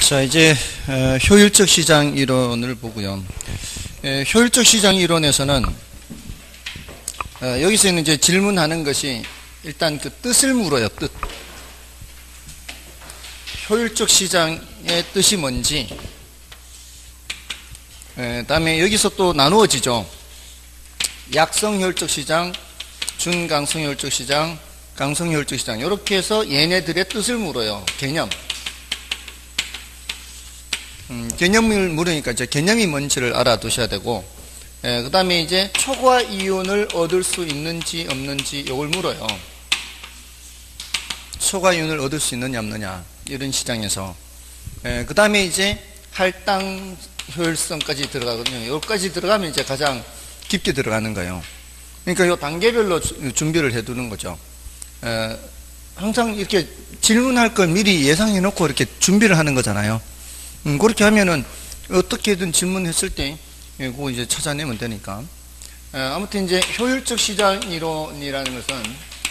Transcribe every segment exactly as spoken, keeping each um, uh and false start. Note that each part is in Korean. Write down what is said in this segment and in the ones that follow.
자, 이제 어, 효율적 시장 이론을 보고요. 에, 효율적 시장 이론에서는 어, 여기서 있는 이제 질문하는 것이 일단 그 뜻을 물어요. 뜻. 효율적 시장의 뜻이 뭔지. 에, 다음에 여기서 또 나누어지죠. 약성 효율적 시장, 준강성 효율적 시장, 강성 효율적 시장. 이렇게 해서 얘네들의 뜻을 물어요. 개념. 음, 개념을 물으니까 이제 개념이 뭔지를 알아두셔야 되고, 예, 그 다음에 이제 초과 이윤을 얻을 수 있는지 없는지 이걸 물어요. 초과 이윤을 얻을 수 있느냐 없느냐 이런 시장에서. 예, 그 다음에 이제 할당 효율성까지 들어가거든요. 여기까지 들어가면 이제 가장 깊게 들어가는 거예요. 그러니까 이 단계별로 주, 준비를 해두는 거죠. 예, 항상 이렇게 질문할 걸 미리 예상해 놓고 이렇게 준비를 하는 거잖아요. 음, 그렇게 하면은 어떻게든 질문했을 때 예, 그거 이제 찾아내면 되니까. 에, 아무튼 이제 효율적 시장 이론이라는 것은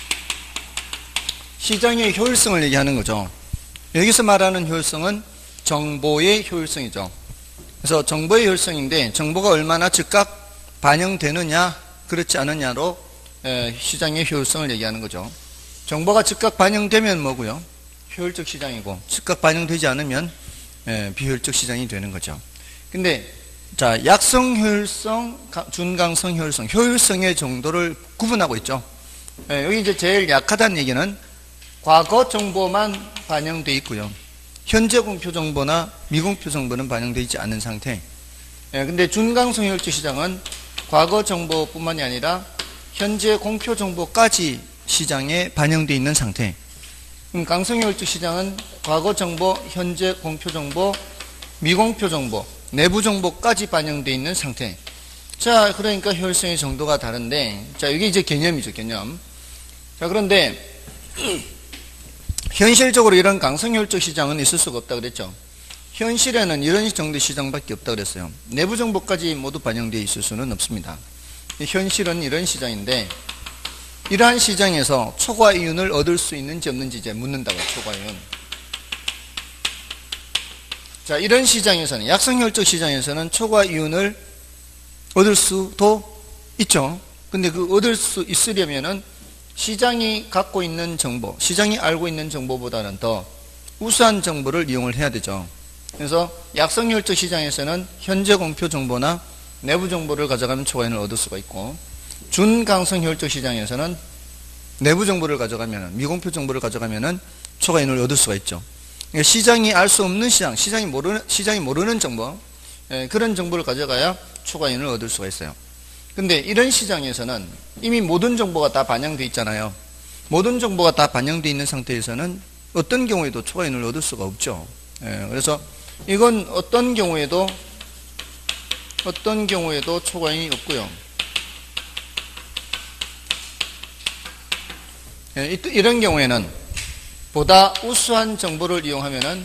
시장의 효율성을 얘기하는 거죠. 여기서 말하는 효율성은 정보의 효율성이죠. 그래서 정보의 효율성인데 정보가 얼마나 즉각 반영되느냐 그렇지 않느냐로 에, 시장의 효율성을 얘기하는 거죠. 정보가 즉각 반영되면 뭐고요? 효율적 시장이고, 즉각 반영되지 않으면 예, 비효율적 시장이 되는 거죠. 근데 자, 약성 효율성, 준강성 효율성, 효율성의 정도를 구분하고 있죠. 예, 여기 이제 제일 약하다는 얘기는 과거 정보만 반영되어 있고요. 현재 공표 정보나 미공표 정보는 반영되어 있지 않은 상태. 예, 근데 준강성 효율적 시장은 과거 정보뿐만이 아니라 현재 공표 정보까지 시장에 반영되어 있는 상태. 그럼 강성효율적 시장은 과거 정보, 현재 공표 정보, 미공표 정보, 내부 정보까지 반영되어 있는 상태. 자, 그러니까 효율성의 정도가 다른데, 자, 이게 이제 개념이죠, 개념. 자, 그런데 현실적으로 이런 강성효율적 시장은 있을 수가 없다 그랬죠. 현실에는 이런 정도의 시장밖에 없다 그랬어요. 내부 정보까지 모두 반영되어 있을 수는 없습니다. 현실은 이런 시장인데, 이러한 시장에서 초과 이윤을 얻을 수 있는지 없는지 이제 묻는다고요. 초과 이윤. 자, 이런 시장에서는, 약성효율적 시장에서는 초과 이윤을 얻을 수도 있죠. 근데 그 얻을 수 있으려면은 시장이 갖고 있는 정보, 시장이 알고 있는 정보보다는 더 우수한 정보를 이용을 해야 되죠. 그래서 약성효율적 시장에서는 현재 공표 정보나 내부 정보를 가져가면 초과 이윤을 얻을 수가 있고, 준강성 효율적 시장에서는 내부 정보를 가져가면, 미공표 정보를 가져가면 초과 이윤을 얻을 수가 있죠. 그러니까 시장이 알 수 없는 시장, 시장이 모르는, 시장이 모르는 정보, 예, 그런 정보를 가져가야 초과 이윤을 얻을 수가 있어요. 근데 이런 시장에서는 이미 모든 정보가 다 반영되어 있잖아요. 모든 정보가 다 반영되어 있는 상태에서는 어떤 경우에도 초과 이윤을 얻을 수가 없죠. 예, 그래서 이건 어떤 경우에도, 어떤 경우에도 초과 이윤이 없고요. 이런 경우에는 보다 우수한 정보를 이용하면은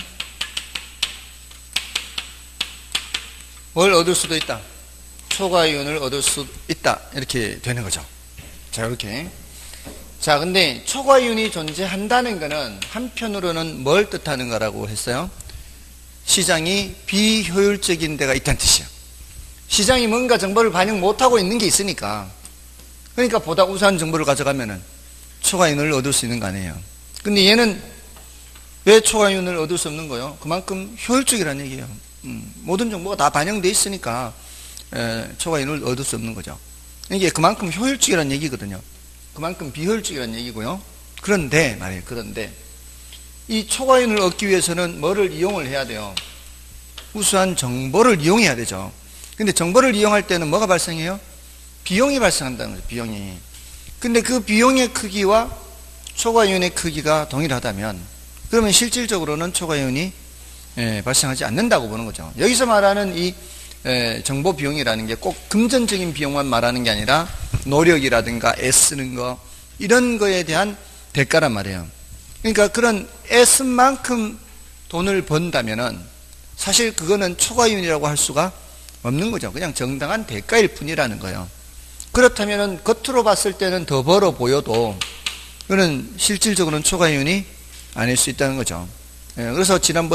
뭘 얻을 수도 있다. 초과 이윤을 얻을 수 있다. 이렇게 되는 거죠. 자, 이렇게. 자, 근데 초과 이윤이 존재한다는 것은 한편으로는 뭘 뜻하는 거라고 했어요? 시장이 비효율적인 데가 있다는 뜻이에요. 시장이 뭔가 정보를 반영 못하고 있는 게 있으니까. 그러니까 보다 우수한 정보를 가져가면은 초과 이윤을 얻을 수 있는 거 아니에요. 근데 얘는 왜 초과 이윤을 얻을 수 없는 거예요? 그만큼 효율적이라는 얘기예요. 음, 모든 정보가 다 반영되어 있으니까 에, 초과 이윤을 얻을 수 없는 거죠. 이게 그만큼 효율적이라는 얘기거든요. 그만큼 비효율적이라는 얘기고요. 그런데 말이에요. 그런데 이 초과 이윤을 얻기 위해서는 뭐를 이용을 해야 돼요? 우수한 정보를 이용해야 되죠. 근데 정보를 이용할 때는 뭐가 발생해요? 비용이 발생한다는 거죠. 비용이. 근데 그 비용의 크기와 초과 이윤의 크기가 동일하다면 그러면 실질적으로는 초과 이윤이 예, 발생하지 않는다고 보는 거죠. 여기서 말하는 이 예, 정보 비용이라는 게 꼭 금전적인 비용만 말하는 게 아니라 노력이라든가 애쓰는 거 이런 거에 대한 대가란 말이에요. 그러니까 그런 애쓴 만큼 돈을 번다면은 사실 그거는 초과 이윤이라고 할 수가 없는 거죠. 그냥 정당한 대가일 뿐이라는 거예요. 그렇다면 겉으로 봤을 때는 더 벌어 보여도 그는 실질적으로는 초과 이윤이 아닐 수 있다는 거죠. 예, 그래서 지난번에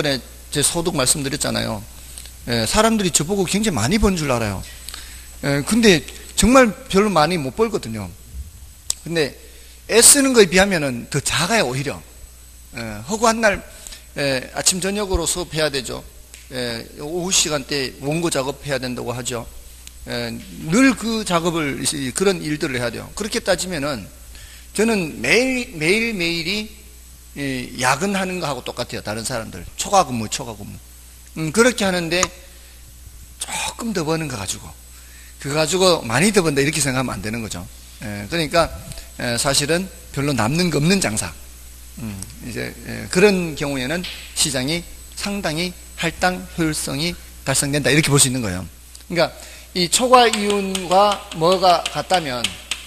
제 소득 말씀드렸잖아요. 예, 사람들이 저보고 굉장히 많이 번 줄 알아요. 예, 근데 정말 별로 많이 못 벌거든요. 근데 애쓰는 거에 비하면은 더 작아요, 오히려. 예, 허구한 날 예, 아침 저녁으로 수업해야 되죠. 예, 오후 시간대 원고 작업해야 된다고 하죠. 예, 늘 그 작업을, 그런 일들을 해야 돼요. 그렇게 따지면은 저는 매일 매일 매일이 예, 야근하는 거하고 똑같아요. 다른 사람들 초과 근무, 초과 근무. 음, 그렇게 하는데 조금 더 버는 거 가지고 그거 가지고 많이 더 번다 이렇게 생각하면 안 되는 거죠. 예, 그러니까 예, 사실은 별로 남는 거 없는 장사. 음, 이제 예, 그런 경우에는 시장이 상당히 할당 효율성이 달성된다 이렇게 볼 수 있는 거예요. 그러니까 이 초과 이윤과 뭐가 같다면,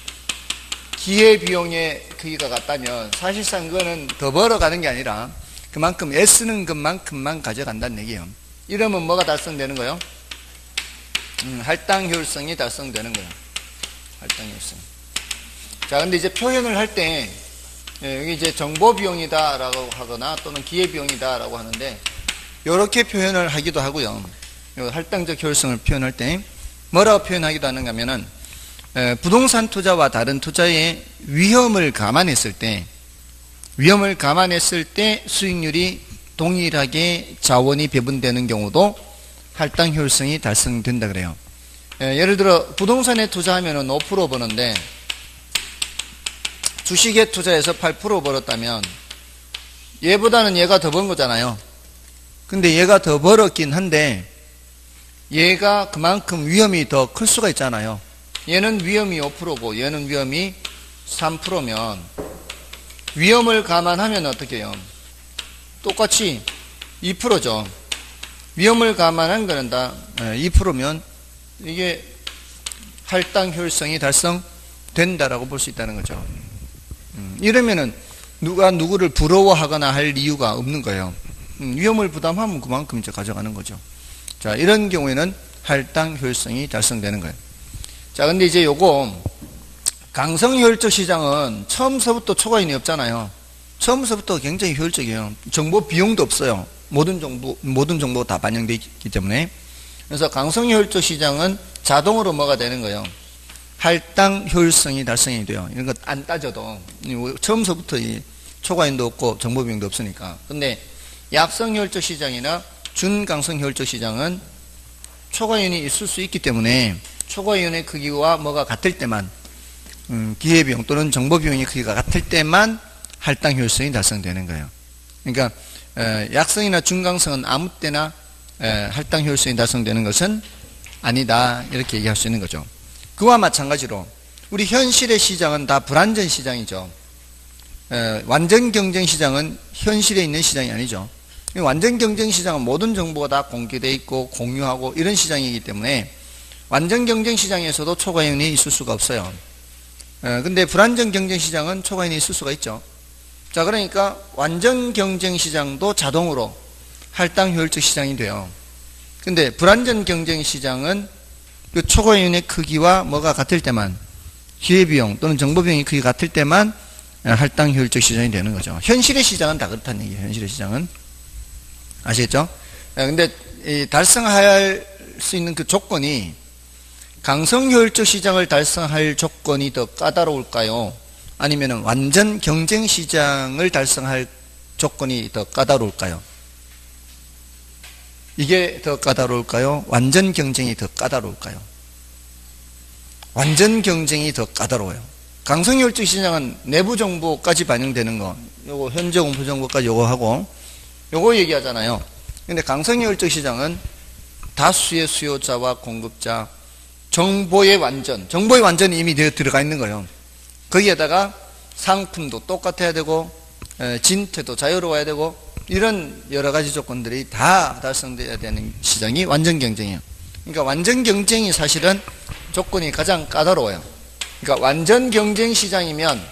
기회비용의 크기가 같다면 사실상 그거는 더 벌어가는 게 아니라 그만큼 애쓰는 것만큼만 가져간다는 얘기예요. 이러면 뭐가 달성되는 거예요? 음, 할당 효율성이 달성되는 거예요. 할당 효율성. 자, 근데 이제 표현을 할 때 예, 여기 이제 정보비용이다라고 하거나 또는 기회비용이다라고 하는데 이렇게 표현을 하기도 하고요. 할당적 효율성을 표현할 때 뭐라고 표현하기도 하는가 하면은 에, 부동산 투자와 다른 투자의 위험을 감안했을 때 위험을 감안했을 때 수익률이 동일하게 자원이 배분되는 경우도 할당 효율성이 달성된다 그래요. 에, 예를 들어 부동산에 투자하면은 오 퍼센트 버는데 주식에 투자해서 팔 퍼센트 벌었다면 얘보다는 얘가 더 번 거잖아요. 근데 얘가 더 벌었긴 한데 얘가 그만큼 위험이 더 클 수가 있잖아요. 얘는 위험이 오 퍼센트고 얘는 위험이 삼 퍼센트면 위험을 감안하면 어떻게 해요? 똑같이 이 퍼센트죠. 위험을 감안한 거는 다 이 퍼센트면 이게 할당 효율성이 달성된다라고 볼 수 있다는 거죠. 음, 이러면은 누가 누구를 부러워하거나 할 이유가 없는 거예요. 음, 위험을 부담하면 그만큼 이제 가져가는 거죠. 자, 이런 경우에는 할당 효율성이 달성되는 거예요. 자, 근데 이제 요거 강성 효율적 시장은 처음서부터 초과이윤이 없잖아요. 처음서부터 굉장히 효율적이에요. 정보 비용도 없어요. 모든 정보 모든 정보가 다 반영되어 있기 때문에. 그래서 강성 효율적 시장은 자동으로 뭐가 되는 거예요? 할당 효율성이 달성이 돼요. 이런 것 안 따져도 처음서부터 이 초과이윤도 없고 정보 비용도 없으니까. 근데 약성 효율적 시장이나 준강성 효율적 시장은 초과이윤이 있을 수 있기 때문에 초과이윤의 크기와 뭐가 같을 때만 음, 기회비용 또는 정보비용의 크기가 같을 때만 할당 효율성이 달성되는 거예요. 그러니까 에, 약성이나 중강성은 아무 때나 에, 할당 효율성이 달성되는 것은 아니다 이렇게 얘기할 수 있는 거죠. 그와 마찬가지로 우리 현실의 시장은 다 불완전 시장이죠. 에, 완전 경쟁 시장은 현실에 있는 시장이 아니죠. 완전 경쟁 시장은 모든 정보가 다 공개되어 있고 공유하고 이런 시장이기 때문에 완전 경쟁 시장에서도 초과이윤이 있을 수가 없어요. 에, 근데 불완전 경쟁 시장은 초과이윤이 있을 수가 있죠. 자, 그러니까 완전 경쟁 시장도 자동으로 할당 효율적 시장이 돼요. 근데 불완전 경쟁 시장은 그 초과이윤의 크기와 뭐가 같을 때만, 기회비용 또는 정보비용의 크기가 같을 때만 할당 효율적 시장이 되는 거죠. 현실의 시장은 다 그렇다는 얘기예요. 현실의 시장은. 아시겠죠? 근데 이 달성할 수 있는 그 조건이 강성 효율적 시장을 달성할 조건이 더 까다로울까요? 아니면 완전 경쟁 시장을 달성할 조건이 더 까다로울까요? 이게 더 까다로울까요? 완전 경쟁이 더 까다로울까요? 완전 경쟁이 더 까다로워요. 강성 효율적 시장은 내부 정보까지 반영되는 거, 요거 현재 공표 정보까지 요거 하고 요거 얘기하잖아요. 근데 강성 효율적 시장은 다수의 수요자와 공급자, 정보의 완전, 정보의 완전이 이미 들어가 있는 거예요. 거기에다가 상품도 똑같아야 되고 진퇴도 자유로워야 되고 이런 여러 가지 조건들이 다 달성돼야 되는 시장이 완전 경쟁이에요. 그러니까 완전 경쟁이 사실은 조건이 가장 까다로워요. 그러니까 완전 경쟁 시장이면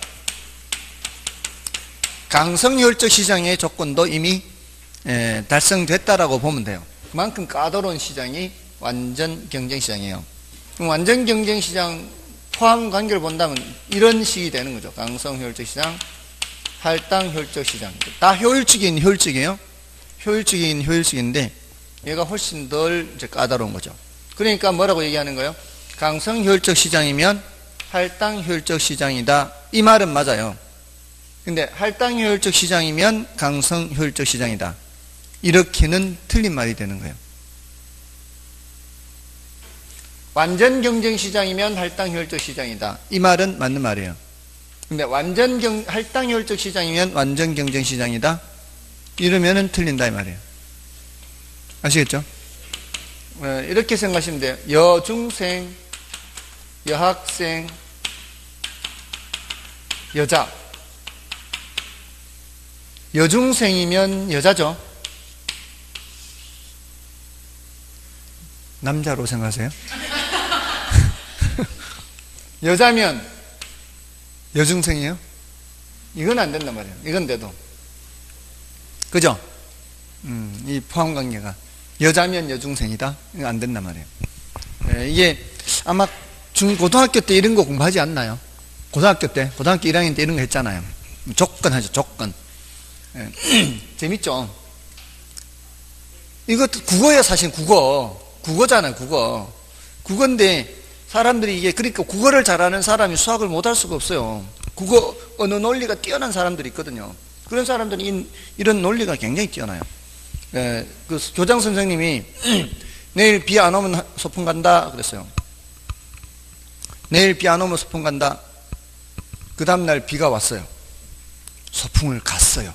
강성 효율적 시장의 조건도 이미 에, 달성됐다라고 보면 돼요. 그만큼 까다로운 시장이 완전 경쟁 시장이에요. 그럼 완전 경쟁 시장 포함 관계를 본다면 이런 식이 되는 거죠. 강성 효율적 시장, 할당 효율적 시장. 다 효율적인 효율적이에요. 효율적이긴 효율적인데 얘가 훨씬 덜 이제 까다로운 거죠. 그러니까 뭐라고 얘기하는 거예요? 강성 효율적 시장이면 할당 효율적 시장이다. 이 말은 맞아요. 근데 할당 효율적 시장이면 강성 효율적 시장이다. 이렇게는 틀린 말이 되는 거예요. 완전 경쟁 시장이면 할당 효율적 시장이다. 이 말은 맞는 말이에요. 근데 완전 경, 할당 효율적 시장이면 완전 경쟁 시장이다. 이러면은 틀린다 이 말이에요. 아시겠죠? 어, 이렇게 생각하시면 돼요. 여중생, 여학생, 여자. 여중생이면 여자죠. 남자로 생각하세요? 여자면 여중생이에요? 이건 안 된단 말이에요. 이건 돼도. 그죠? 음, 이 포함관계가. 여자면 여중생이다? 이거 안 된단 말이에요. 예, 이게 아마 중, 고등학교 때 이런 거 공부하지 않나요? 고등학교 때, 고등학교 일 학년 때 이런 거 했잖아요. 조건 하죠, 조건. 예, 재밌죠? 이것도 국어예요, 사실 국어. 국어잖아요, 국어. 국어인데, 사람들이 이게, 그러니까 국어를 잘하는 사람이 수학을 못할 수가 없어요. 국어, 언어 논리가 뛰어난 사람들이 있거든요. 그런 사람들은 이, 이런 논리가 굉장히 뛰어나요. 예, 그 교장 선생님이 내일 비 안 오면 소풍 간다 그랬어요. 내일 비 안 오면 소풍 간다. 그 다음날 비가 왔어요. 소풍을 갔어요.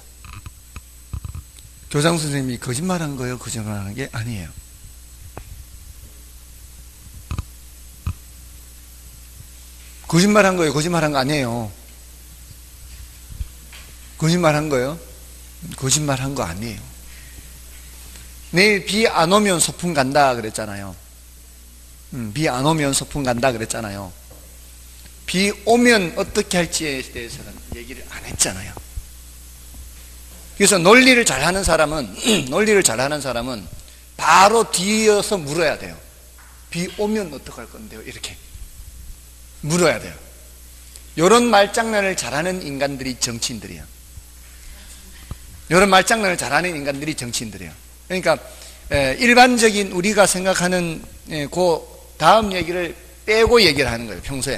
교장 선생님이 거짓말한 거예요? 거짓말하는 게 아니에요. 거짓말한 거예요? 거짓말한 거 아니에요. 거짓말한 거예요? 거짓말한 거 아니에요. 내일 비 안 오면 소풍 간다 그랬잖아요. 음, 비 안 오면 소풍 간다 그랬잖아요. 비 오면 어떻게 할지에 대해서는 얘기를 안 했잖아요. 그래서 논리를 잘하는 사람은 논리를 잘하는 사람은 바로 뒤이어서 물어야 돼요. 비 오면 어떡할 건데요? 이렇게 물어야 돼요. 이런 말장난을 잘하는 인간들이 정치인들이에요. 이런 말장난을 잘하는 인간들이 정치인들이에요. 그러니까 일반적인 우리가 생각하는 그 다음 얘기를 빼고 얘기를 하는 거예요. 평소에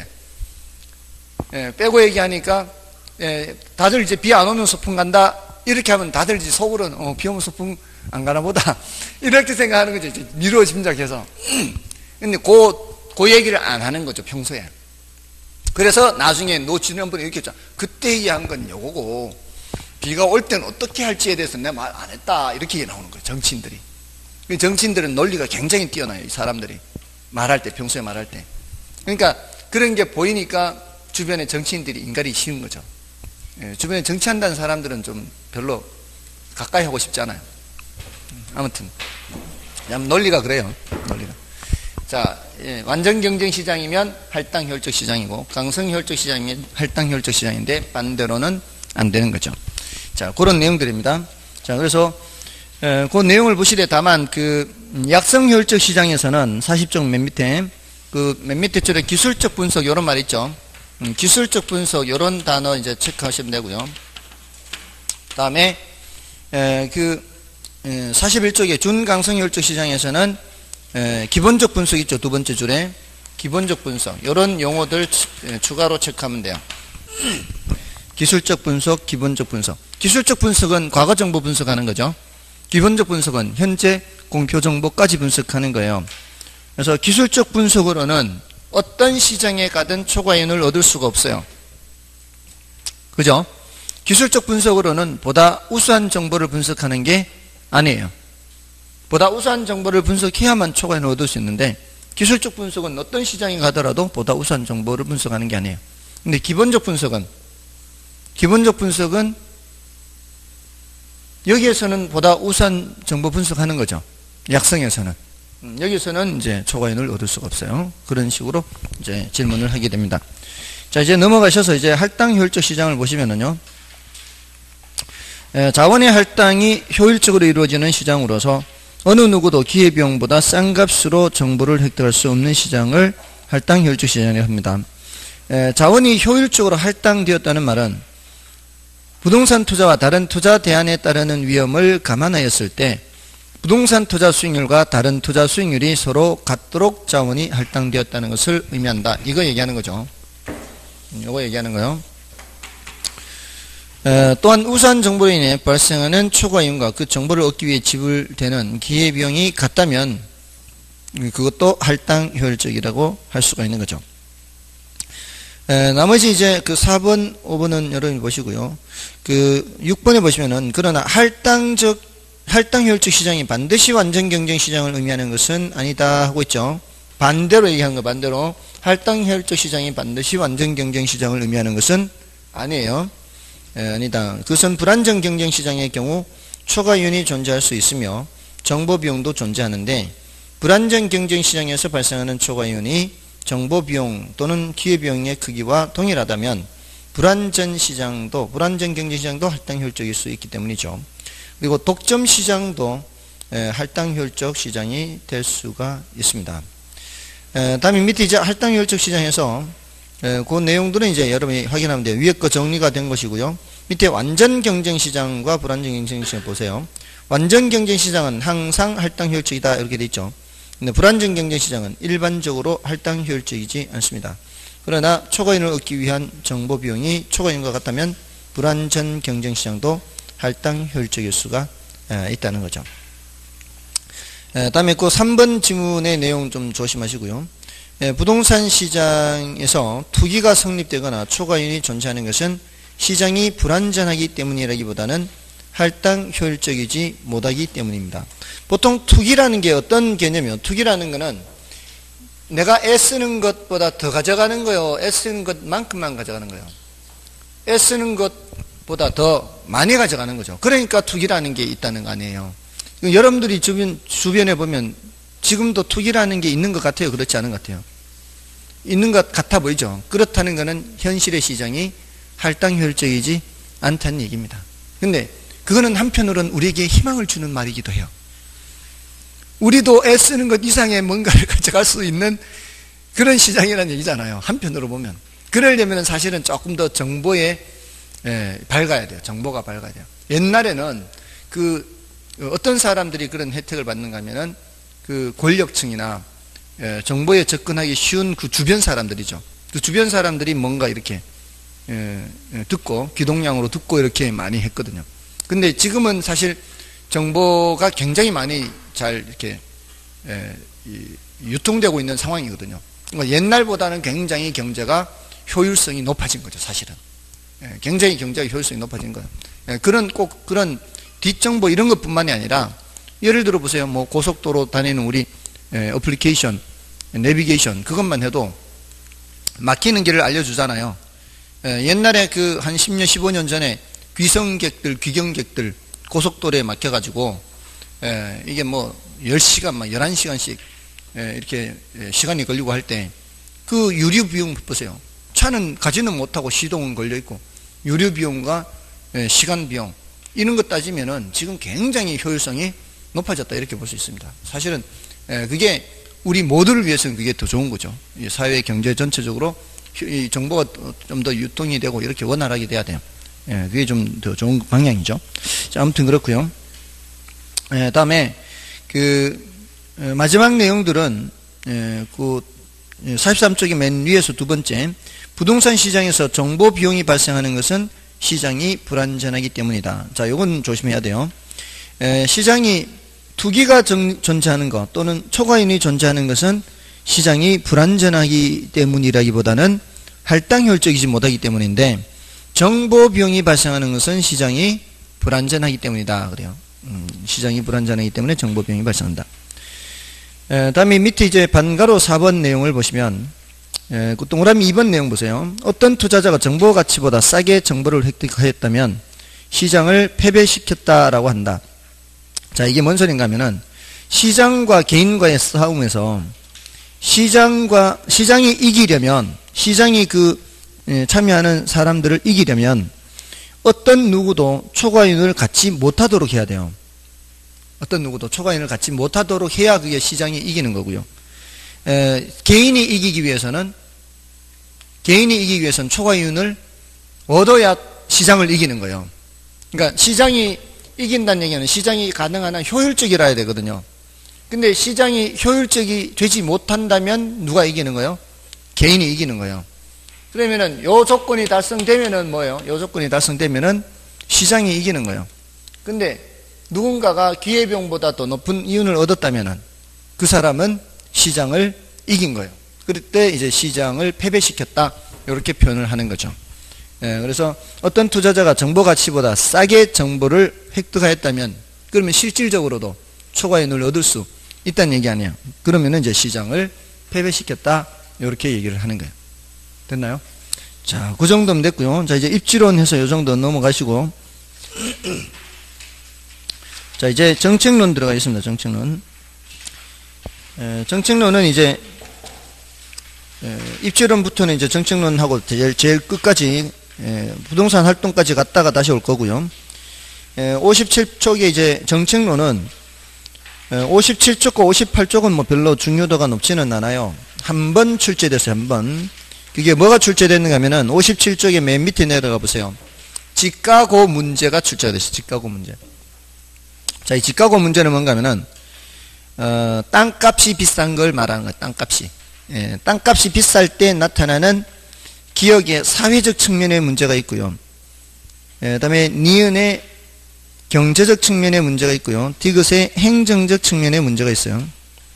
빼고 얘기하니까 다들 이제 비 안 오면 소풍 간다 이렇게 하면 다들 이제 속으로는 어, 비 오면 소풍 안 가나 보다 이렇게 생각하는 거죠. 이제 미루어 짐작해서. 근데 그, 그 얘기를 안 하는 거죠. 평소에. 그래서 나중에 노 지난번에 이렇게 했잖아. 그때 얘기한 건 요거고 비가 올 때는 어떻게 할지에 대해서 내가 말 안 했다 이렇게 나오는 거예요. 정치인들이. 정치인들은 논리가 굉장히 뛰어나요. 이 사람들이 말할 때, 평소에 말할 때. 그러니까 그런 게 보이니까 주변에 정치인들이 인간이 싫은 거죠. 예, 주변에 정치한다는 사람들은 좀 별로 가까이 하고 싶지 않아요. 아무튼 논리가 그래요. 논리가. 자, 예, 완전 경쟁 시장이면 할당 효율적 시장이고 강성 효율적 시장이면 할당 효율적 시장인데 반대로는 안 되는 거죠. 자, 그런 내용들입니다. 자, 그래서 에, 그 내용을 보시되 다만 그 약성 효율적 시장에서는 사십 쪽 맨 밑에 그 맨 밑에 줄에 기술적 분석 이런 말 있죠. 음, 기술적 분석 이런 단어 이제 체크하시면 되고요. 다음에 에, 그 에, 사십일 쪽에 준강성 효율적 시장에서는 에, 기본적 분석 있죠. 두 번째 줄에 기본적 분석 이런 용어들 에, 추가로 체크하면 돼요. 기술적 분석, 기본적 분석. 기술적 분석은 과거 정보 분석하는 거죠. 기본적 분석은 현재 공표 정보까지 분석하는 거예요. 그래서 기술적 분석으로는 어떤 시장에 가든 초과이윤을 얻을 수가 없어요. 그죠? 기술적 분석으로는 보다 우수한 정보를 분석하는 게 아니에요. 보다 우수한 정보를 분석해야만 초과이윤을 얻을 수 있는데 기술적 분석은 어떤 시장에 가더라도 보다 우수한 정보를 분석하는 게 아니에요. 근데 기본적 분석은 기본적 분석은 여기에서는 보다 우수한 정보 분석하는 거죠. 약성에서는. 음, 여기서는 이제 초과이윤을 얻을 수가 없어요. 그런 식으로 이제 질문을 하게 됩니다. 자, 이제 넘어가셔서 이제 할당 효율적 시장을 보시면은요. 에, 자원의 할당이 효율적으로 이루어지는 시장으로서 어느 누구도 기회비용보다 싼 값으로 정보를 획득할 수 없는 시장을 할당 효율적 시장이라고 합니다. 에, 자원이 효율적으로 할당되었다는 말은 부동산 투자와 다른 투자 대안에 따르는 위험을 감안하였을 때 부동산 투자 수익률과 다른 투자 수익률이 서로 같도록 자원이 할당되었다는 것을 의미한다. 이거 얘기하는 거죠. 이거 얘기하는 거요. 에, 또한 우수한 정보로 인해 발생하는 초과이윤과 그 정보를 얻기 위해 지불되는 기회비용이 같다면 그것도 할당 효율적이라고 할 수가 있는 거죠. 에, 나머지 이제 그 사 번, 오 번은 여러분이 보시고요. 그 육 번에 보시면은 그러나 할당적 할당 효율적 시장이 반드시 완전 경쟁 시장을 의미하는 것은 아니다 하고 있죠. 반대로 얘기한 거 반대로 할당 효율적 시장이 반드시 완전 경쟁 시장을 의미하는 것은 아니에요. 에, 아니다. 그것은 불안정 경쟁 시장의 경우 초과이윤이 존재할 수 있으며 정보 비용도 존재하는데 불안정 경쟁 시장에서 발생하는 초과이윤이 정보 비용 또는 기회 비용의 크기와 동일하다면 불안전 시장도 불안정 경쟁 시장도 할당 효율적일 수 있기 때문이죠. 그리고 독점 시장도 할당 효율적 시장이 될 수가 있습니다. 다음에 밑에 이제 할당 효율적 시장에서 그 내용들은 이제 여러분이 확인하면 돼요. 위에 거 정리가 된 것이고요. 밑에 완전 경쟁 시장과 불안정 경쟁 시장 보세요. 완전 경쟁 시장은 항상 할당 효율적이다 이렇게 돼 있죠. 근데 불안정 경쟁 시장은 일반적으로 할당 효율적이지 않습니다. 그러나 초과이윤을 얻기 위한 정보 비용이 초과이윤과 같다면 불안전 경쟁 시장도 할당 효율적일 수가 있다는 거죠. 다음에 그 삼 번 지문의 내용 좀 조심하시고요. 부동산 시장에서 투기가 성립되거나 초과이윤이 존재하는 것은 시장이 불안전하기 때문이라기보다는 할당 효율적이지 못하기 때문입니다. 보통 투기라는 게 어떤 개념이요? 투기라는 거는 내가 애쓰는 것보다 더 가져가는 거요. 애쓰는 것만큼만 가져가는 거예요. 애쓰는 것보다 더 많이 가져가는 거죠. 그러니까 투기라는 게 있다는 거 아니에요. 여러분들이 주변, 주변에 보면 지금도 투기라는 게 있는 것 같아요? 그렇지 않은 것 같아요? 있는 것 같아 보이죠? 그렇다는 것은 현실의 시장이 할당 효율적이지 않다는 얘기입니다. 근데 그거는 한편으로는 우리에게 희망을 주는 말이기도 해요. 우리도 애쓰는 것 이상의 뭔가를 가져갈 수 있는 그런 시장이라는 얘기잖아요. 한편으로 보면. 그러려면 사실은 조금 더 정보에 예, 밝아야 돼요. 정보가 밝아야 돼요. 옛날에는 그 어떤 사람들이 그런 혜택을 받는가 하면은 그 권력층이나 예, 정보에 접근하기 쉬운 그 주변 사람들이죠. 그 주변 사람들이 뭔가 이렇게 예, 예, 듣고 귀동량으로 듣고 이렇게 많이 했거든요. 근데 지금은 사실 정보가 굉장히 많이 잘 이렇게 예, 이, 유통되고 있는 상황이거든요. 그러니까 옛날보다는 굉장히 경제가 효율성이 높아진 거죠, 사실은. 예, 굉장히 경제가 효율성이 높아진 거예요. 예, 그런 꼭 그런 뒷정보 이런 것뿐만이 아니라 예를 들어 보세요. 뭐 고속도로 다니는 우리 예, 어플리케이션, 내비게이션 그것만 해도 막히는 길을 알려주잖아요. 예, 옛날에 그 한 십 년, 십오 년 전에 귀성객들, 귀경객들 고속도로에 막혀가지고 예, 이게 뭐 열 시간, 막 열한 시간씩 예, 이렇게 예, 시간이 걸리고 할 때 그 유류 비용 보세요. 차는 가지는 못하고 시동은 걸려있고 유류 비용과 예, 시간 비용 이런 것 따지면은 지금 굉장히 효율성이 높아졌다 이렇게 볼 수 있습니다. 사실은 예, 그게 우리 모두를 위해서는 그게 더 좋은 거죠. 이 사회 경제 전체적으로 이 정보가 좀 더 유통이 되고 이렇게 원활하게 돼야 돼요. 예, 그게 좀 더 좋은 방향이죠. 자, 아무튼 그렇고요. 예, 다음에 그 예, 마지막 내용들은 예, 그 사십삼 쪽의 맨 위에서 두 번째 부동산 시장에서 정보 비용이 발생하는 것은 시장이 불안전하기 때문이다. 자, 요건 조심해야 돼요. 예, 시장이 투기가 정, 존재하는 것 또는 초과이윤이 존재하는 것은 시장이 불안전하기 때문이라기보다는 할당 효율적이지 못하기 때문인데 정보 비용이 발생하는 것은 시장이 불안전하기 때문이다. 그래요. 음, 시장이 불안전하기 때문에 정보 비용이 발생한다. 에, 다음에 밑에 이제 반가로 사 번 내용을 보시면 에, 그 동그라미 이 번 내용 보세요. 어떤 투자자가 정보 가치보다 싸게 정보를 획득하였다면 시장을 패배시켰다라고 한다. 자, 이게 뭔 소린가 하면은 시장과 개인과의 싸움에서 시장과 시장이 이기려면 시장이 그 참여하는 사람들을 이기려면 어떤 누구도 초과이윤을 갖지 못하도록 해야 돼요. 어떤 누구도 초과이윤을 갖지 못하도록 해야 그게 시장이 이기는 거고요. 에, 개인이 이기기 위해서는 개인이 이기기 위해서는 초과이윤을 얻어야 시장을 이기는 거예요. 그러니까 시장이 이긴다는 얘기는 시장이 가능한 한 효율적이라야 되거든요. 근데 시장이 효율적이 되지 못한다면 누가 이기는 거예요? 개인이 이기는 거예요. 그러면은 요 조건이 달성되면은 뭐예요? 요 조건이 달성되면은 시장이 이기는 거예요. 근데 누군가가 기회비용보다 더 높은 이윤을 얻었다면은 그 사람은 시장을 이긴 거예요. 그럴 때 이제 시장을 패배시켰다. 이렇게 표현을 하는 거죠. 예, 그래서 어떤 투자자가 정보 가치보다 싸게 정보를 획득하였다면 그러면 실질적으로도 초과이윤을 얻을 수 있다는 얘기 아니에요. 그러면 이제 시장을 패배시켰다. 이렇게 얘기를 하는 거예요. 됐나요? 자, 그 정도면 됐고요. 자, 이제 입지론 해서 이 정도 넘어가시고 자, 이제 정책론 들어가겠습니다. 정책론. 에, 정책론은 이제 에, 입지론부터는 이제 정책론하고 제일, 제일 끝까지 에, 부동산 활동까지 갔다가 다시 올 거고요. 에, 오십칠 쪽에 이제 정책론은 에, 오십칠 쪽과 오십팔 쪽은 뭐 별로 중요도가 높지는 않아요. 한 번 출제됐어요. 한 번. 그게 뭐가 출제됐는가 하면은 오십칠 쪽에 맨 밑에 내려가 보세요. 지가고 문제가 출제가 됐어요. 지가고 문제. 자, 이 지가고 문제는 뭔가 하면은 어, 땅값이 비싼 걸 말하는 거예요. 땅값이. 예, 땅값이 비쌀 때 나타나는 기업의 사회적 측면의 문제가 있고요. 예, 그다음에 니은의 경제적 측면의 문제가 있고요. 디귿의 행정적 측면의 문제가 있어요.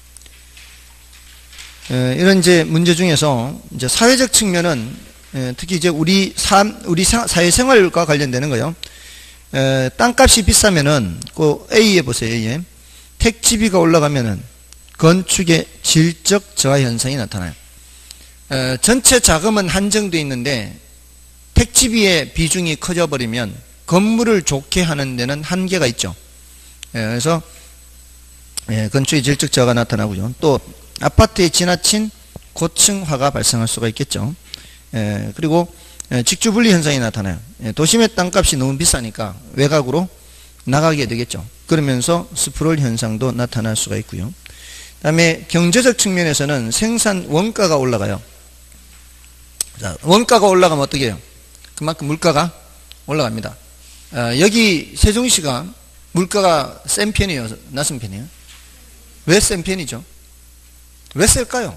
예, 이런 이제 문제 중에서 이제 사회적 측면은 예, 특히 이제 우리 삶, 우리 사, 사회생활과 관련되는 거예요. 에, 땅값이 비싸면은 그 A에 보세요. A에 택지비가 올라가면은 건축의 질적 저하 현상이 나타나요. 에, 전체 자금은 한정되어 있는데 택지비의 비중이 커져 버리면 건물을 좋게 하는 데는 한계가 있죠. 에, 그래서 에, 건축의 질적 저하가 나타나고요. 또 아파트에 지나친 고층화가 발생할 수가 있겠죠. 에, 그리고 직주 분리 현상이 나타나요. 도심의 땅값이 너무 비싸니까 외곽으로 나가게 되겠죠. 그러면서 스프롤 현상도 나타날 수가 있고요. 그 다음에 경제적 측면에서는 생산 원가가 올라가요. 자, 원가가 올라가면 어떻게 해요? 그만큼 물가가 올라갑니다. 아, 여기 세종시가 물가가 센 편이에요? 낮은 편이에요? 왜 센 편이죠? 왜 셀까요?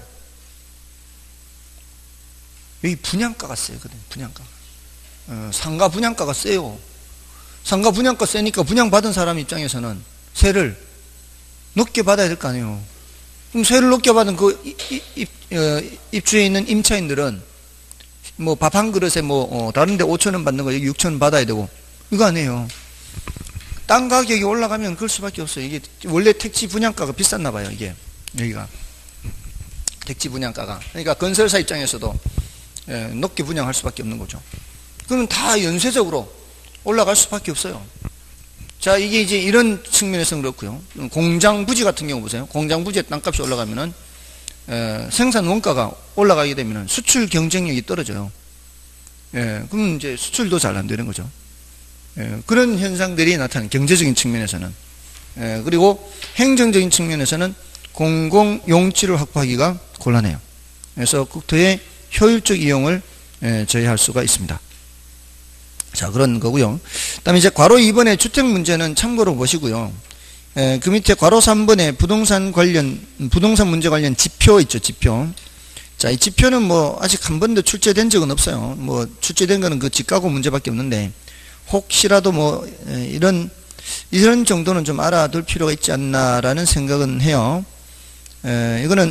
여기 분양가가 세거든요. 분양가가. 어, 상가 분양가가 세요. 상가 분양가 세니까 분양받은 사람 입장에서는 세를 높게 받아야 될 거 아니에요. 그럼 세를 높게 받은 그 입, 입, 어, 입주에 있는 임차인들은 뭐 밥 한 그릇에 뭐 어, 다른 데 오천 원 받는 거 여기 육천 원 받아야 되고 이거 아니에요. 땅 가격이 올라가면 그럴 수밖에 없어요. 이게 원래 택지 분양가가 비쌌나 봐요. 이게 여기가 택지 분양가가. 그러니까 건설사 입장에서도 예, 높게 분양할 수밖에 없는 거죠. 그러면 다 연쇄적으로 올라갈 수밖에 없어요. 자, 이게 이제 이런 측면에서는 그렇고요. 공장 부지 같은 경우 보세요. 공장 부지의 땅값이 올라가면은 에, 생산 원가가 올라가게 되면은 수출 경쟁력이 떨어져요. 예, 그럼 이제 수출도 잘 안 되는 거죠. 예, 그런 현상들이 나타나는 경제적인 측면에서는. 예, 그리고 행정적인 측면에서는 공공 용지를 확보하기가 곤란해요. 그래서 국토의 효율적 이용을 예, 저해할 수가 있습니다. 자, 그런 거고요. 그 다음에 이제 괄호 이 번의 주택 문제는 참고로 보시고요. 에, 그 밑에 괄호 삼 번에 부동산 관련, 부동산 문제 관련 지표 있죠, 지표. 자, 이 지표는 뭐 아직 한 번도 출제된 적은 없어요. 뭐 출제된 거는 그 집가구 문제밖에 없는데 혹시라도 뭐 에, 이런, 이런 정도는 좀 알아둘 필요가 있지 않나라는 생각은 해요. 에, 이거는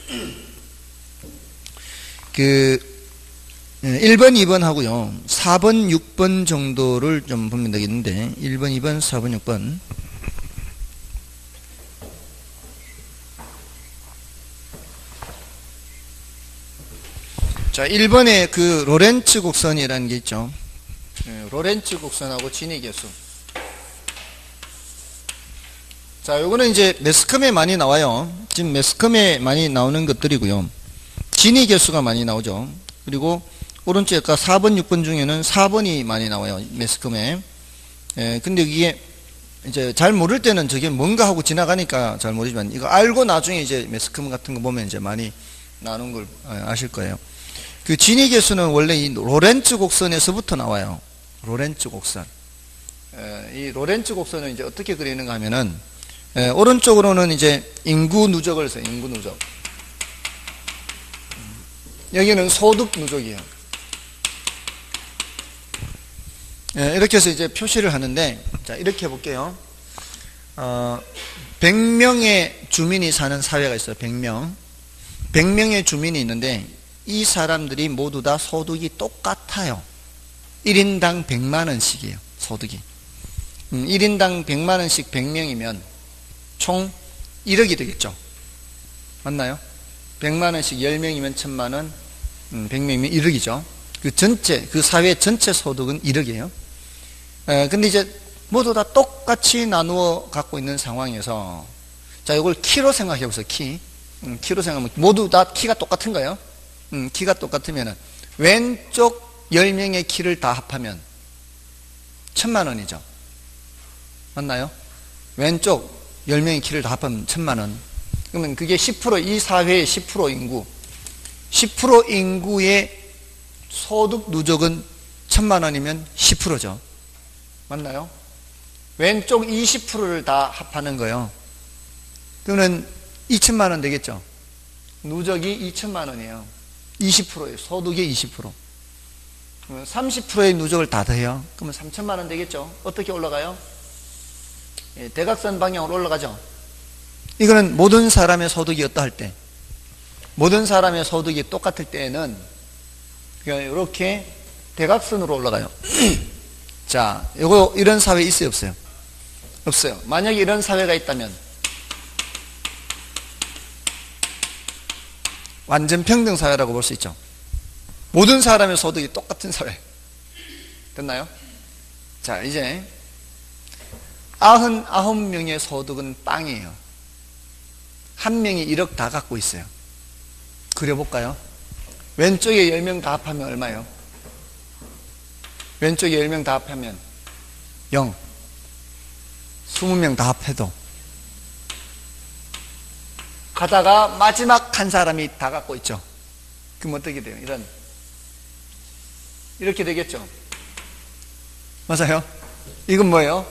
그 일 번, 이 번 하고요. 사 번, 육 번 정도를 좀 보면 되겠는데 일 번, 이 번, 사 번, 육 번. 자, 일 번에 그 로렌츠 곡선이라는 게 있죠. 네, 로렌츠 곡선하고 진위계수. 자, 요거는 이제 매스컴에 많이 나와요. 지금 매스컴에 많이 나오는 것들이고요. 진위계수가 많이 나오죠. 그리고 오른쪽에 아까 사 번, 육 번 중에는 사 번이 많이 나와요. 매스컴에. 예, 근데 이게 이제 잘 모를 때는 저게 뭔가 하고 지나가니까 잘 모르지만 이거 알고 나중에 이제 매스컴 같은 거 보면 이제 많이 나오는 걸 아실 거예요. 그 진위계수는 원래 이 로렌츠 곡선에서부터 나와요. 로렌츠 곡선. 이 로렌츠 곡선을 이제 어떻게 그리는가 하면은, 에, 오른쪽으로는 이제 인구 누적을 써요. 인구 누적. 여기는 소득 누적이에요. 에, 이렇게 해서 이제 표시를 하는데, 자, 이렇게 해볼게요. 어, 백 명의 주민이 사는 사회가 있어요. 백 명. 백 명의 주민이 있는데, 이 사람들이 모두 다 소득이 똑같아요. 일 인당 백만 원씩이에요. 소득이. 음, 일 인당 백만 원씩 백 명이면 총 일억이 되겠죠. 맞나요? 백만 원씩 열 명이면 천만 원, 음, 백 명이면 일억이죠. 그 전체, 그 사회 전체 소득은 일억이에요. 에, 근데 이제 모두 다 똑같이 나누어 갖고 있는 상황에서, 자, 이걸 키로 생각해 보세요. 키. 음, 키로 생각하면 모두 다 키가 똑같은 거예요. 음, 키가 똑같으면은 왼쪽 열 명의 키를 다 합하면 천만 원이죠. 맞나요? 왼쪽 열 명의 키를 다 합하면 천만 원. 그러면 그게 십 퍼센트, 이 사회의 십 퍼센트 인구, 십 퍼센트 인구의 소득 누적은 천만 원이면 십 퍼센트죠. 맞나요? 왼쪽 이십 퍼센트를 다 합하는 거예요. 그러면 이천만 원 되겠죠. 누적이 이천만 원이에요. 이십 퍼센트예요. 소득의 이십 퍼센트. 삼십 퍼센트의 누적을 다 더해요. 그러면 삼천만 원 되겠죠. 어떻게 올라가요? 예, 대각선 방향으로 올라가죠. 이거는 모든 사람의 소득이 어떠할 때, 모든 사람의 소득이 똑같을 때에는 이렇게 대각선으로 올라가요. 자, 요거 이런 사회 있어요, 없어요? 없어요. 만약에 이런 사회가 있다면 완전 평등 사회라고 볼 수 있죠. 모든 사람의 소득이 똑같은 사회. 됐나요? 자, 이제 구십구 명의 소득은 빵이에요. 한 명이 일억 다 갖고 있어요. 그려볼까요? 왼쪽에 열 명 다 합하면 얼마예요? 왼쪽에 열 명 다 합하면 영. 이십 명 다 합해도. 가다가 마지막 한 사람이 다 갖고 있죠. 그럼 어떻게 돼요? 이런. 이렇게 되겠죠. 맞아요? 이건 뭐예요?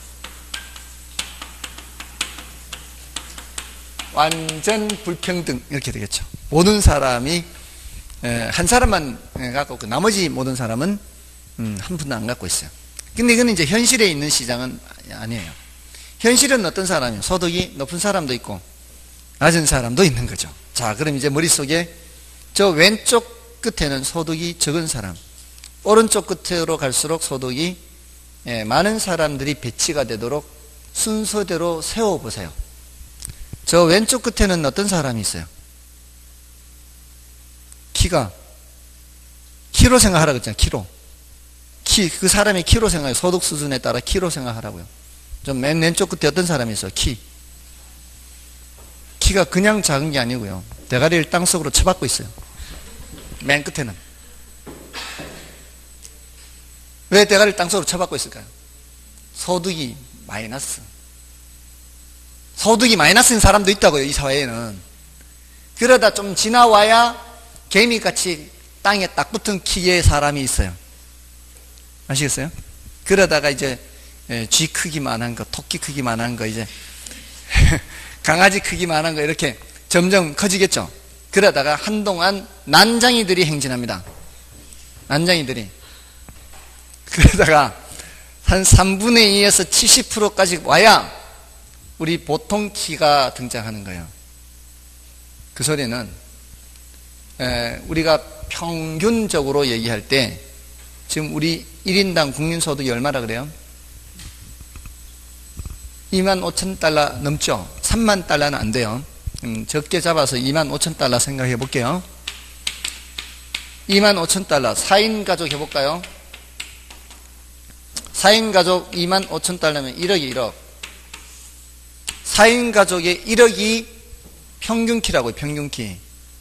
완전 불평등. 이렇게 되겠죠. 모든 사람이 한 사람만 갖고 있고 나머지 모든 사람은 한 푼도 안 갖고 있어요. 근데 이건 이제 현실에 있는 시장은 아니에요. 현실은 어떤 사람이에요? 소득이 높은 사람도 있고 낮은 사람도 있는 거죠. 자, 그럼 이제 머릿속에 저 왼쪽 끝에는 소득이 적은 사람, 오른쪽 끝으로 갈수록 소득이 많은 사람들이 배치가 되도록 순서대로 세워보세요. 저 왼쪽 끝에는 어떤 사람이 있어요? 키가 키로 생각하라고 했잖아요. 키로. 키, 그 사람의 키로 생각해요. 소득 수준에 따라 키로 생각하라고요. 좀 맨 왼쪽 끝에 어떤 사람이 있어요? 키. 키가 그냥 작은 게 아니고요. 대가리를 땅속으로 쳐박고 있어요. 맨 끝에는. 왜 대가리를 땅속으로 쳐박고 있을까요? 소득이 마이너스. 소득이 마이너스인 사람도 있다고요. 이 사회에는. 그러다 좀 지나와야 개미같이 땅에 딱 붙은 키의 사람이 있어요. 아시겠어요? 그러다가 이제 쥐 크기만한 거, 토끼 크기만한 거, 이제 강아지 크기만한 거 이렇게 점점 커지겠죠. 그러다가 한동안 난장이들이 행진합니다. 난장이들이. 그러다가 한 삼분의 이에서 칠십 퍼센트까지 와야 우리 보통 키가 등장하는 거예요. 그 소리는 에, 우리가 평균적으로 얘기할 때 지금 우리 일 인당 국민소득이 얼마라 그래요? 이만 오천 달러 넘죠? 삼만 달러는 안 돼요. 음, 적게 잡아서 이만 오천 달러 생각해 볼게요. 이만 오천 달러. 사 인 가족 해볼까요? 사 인 가족 이만 오천 달러면 일억이 일억. 사 인 가족의 일억이 평균키라고요. 평균키.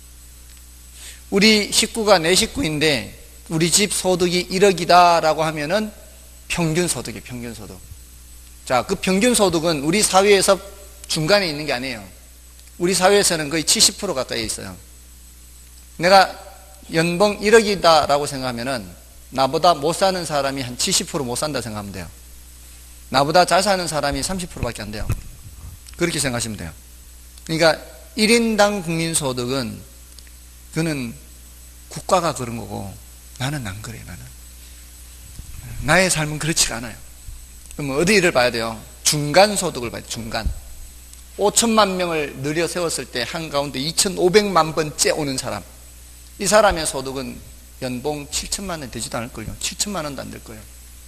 우리 식구가 네 식구인데 우리 집 소득이 일억이다 라고 하면은 평균소득이에요. 평균소득. 자, 그 평균소득은 우리 사회에서 중간에 있는 게 아니에요. 우리 사회에서는 거의 칠십 퍼센트 가까이 있어요. 내가 연봉 일억이다 라고 생각하면은 나보다 못 사는 사람이 한 칠십 퍼센트 못 산다 생각하면 돼요. 나보다 잘 사는 사람이 삼십 퍼센트밖에 안 돼요. 그렇게 생각하시면 돼요. 그러니까 일 인당 국민소득은 그는 국가가 그런 거고 나는 안 그래. 나는 나의 삶은 그렇지가 않아요. 그럼 어디를 봐야 돼요? 중간소득을 봐야 돼요. 중간. 오천만 명을 늘여 세웠을 때 한가운데 이천오백만 번째 오는 사람, 이 사람의 소득은 연봉 칠천만 원 되지도 않을걸요. 칠천만 원도 안 될 거예요.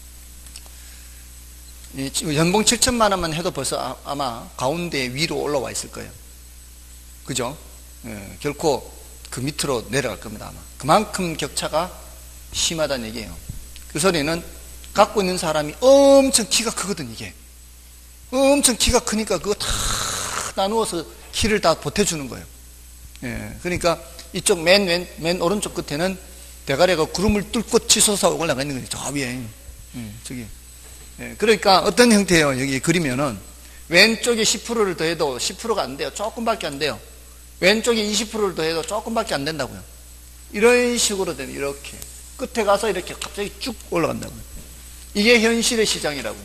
연봉 칠천만 원만 해도 벌써 아마 가운데 위로 올라와 있을 거예요. 그죠? 예, 결코 그 밑으로 내려갈 겁니다. 아마 그만큼 격차가 심하다는 얘기예요. 그 소리는 갖고 있는 사람이 엄청 키가 크거든. 이게 엄청 키가 크니까 그거 다 나누어서 키를 다 보태주는 거예요. 예, 그러니까 이쪽 맨, 맨, 맨 오른쪽 끝에는 대가리가 구름을 뚫고 치솟아 올라가 있는 거죠. 저 위에. 예, 저기. 예, 그러니까 어떤 형태예요? 여기 그리면은 왼쪽에 십 퍼센트를 더해도 십 퍼센트가 안 돼요. 조금밖에 안 돼요. 왼쪽에 이십 퍼센트를 더해도 조금밖에 안 된다고요. 이런 식으로 되는, 이렇게 끝에 가서 이렇게 갑자기 쭉 올라간다고요. 이게 현실의 시장이라고요.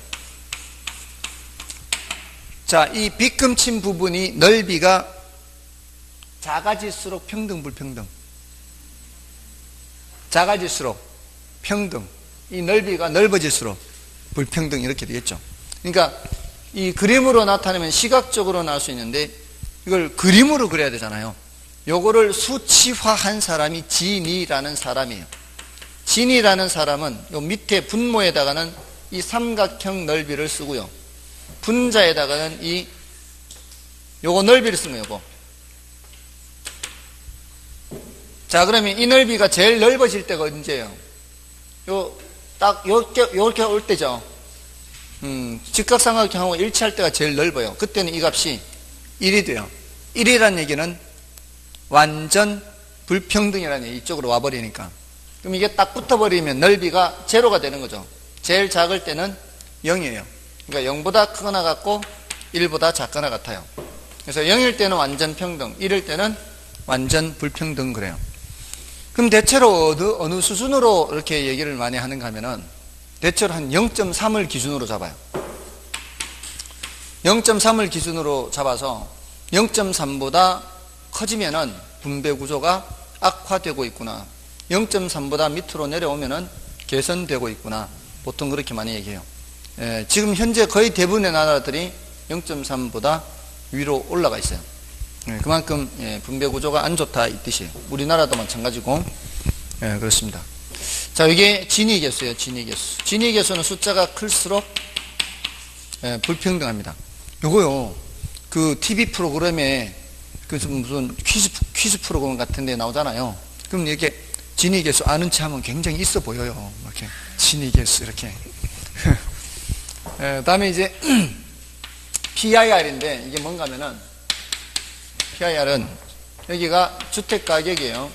자, 이 빗금친 부분이 넓이가 작아질수록 평등, 불평등. 작아질수록 평등. 이 넓이가 넓어질수록 불평등, 이렇게 되겠죠. 그러니까 이 그림으로 나타내면 시각적으로 나올 수 있는데 이걸 그림으로 그려야 되잖아요. 요거를 수치화한 사람이 진이라는 사람이에요. 진이라는 사람은 요 밑에 분모에다가는 이 삼각형 넓이를 쓰고요. 분자에다가는 이 요거 넓이를 쓰는 거예요. 요거. 자, 그러면 이 넓이가 제일 넓어질 때가 언제예요? 요 딱 요렇게 요렇게 올 때죠. 음, 직각삼각형하고 일치할 때가 제일 넓어요. 그때는 이 값이 일이 돼요. 일이라는 얘기는 완전 불평등이라는 얘기, 이쪽으로 와버리니까. 그럼 이게 딱 붙어버리면 넓이가 제로가 되는 거죠. 제일 작을 때는 영이에요. 그러니까 영보다 크거나 같고 일보다 작거나 같아요. 그래서 영일 때는 완전 평등, 일일 때는 완전 불평등, 그래요. 그럼 대체로 어느, 어느 수준으로 이렇게 얘기를 많이 하는가 하면은 대체로 한 영 점 삼을 기준으로 잡아요. 영 점 삼을 기준으로 잡아서 영 점 삼보다 커지면은 분배 구조가 악화되고 있구나. 영 점 삼보다 밑으로 내려오면은 개선되고 있구나. 보통 그렇게 많이 얘기해요. 예, 지금 현재 거의 대부분의 나라들이 영 점 삼보다 위로 올라가 있어요. 예, 그만큼 예, 분배 구조가 안 좋다 이 뜻이에요. 우리나라도 마찬가지고. 예, 그렇습니다. 자, 이게 진위 개수예요. 진위 개수. 진위 개수는 숫자가 클수록 예, 불평등합니다. 요거요, 그 티비 프로그램에 그 무슨 퀴즈 퀴즈 프로그램 같은 데 나오잖아요. 그럼 이렇게 진위 개수 아는 체 하면 굉장히 있어 보여요. 이렇게 진위 개수 이렇게. 예, 다음에 이제 피아이알인데 이게 뭔가 하면은 피아이알은 여기가 주택 가격이에요.